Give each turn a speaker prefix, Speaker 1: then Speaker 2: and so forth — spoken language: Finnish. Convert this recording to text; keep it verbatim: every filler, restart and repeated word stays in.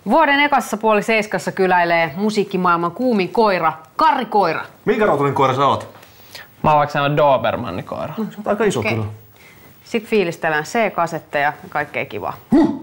Speaker 1: Vuoden ekassa puoli seiskassa kyläilee musiikkimaailman kuumin koira, Karri Koira.
Speaker 2: Minkä rotuinen koira sä oot?
Speaker 3: Mä oon vaikka sellainen Dobermanni-koira.
Speaker 2: No, sä oot aika iso
Speaker 1: Okay.
Speaker 2: kyllä.
Speaker 1: Sitten fiilistellään C-kasetteja ja kaikkea kivaa.
Speaker 2: Huh.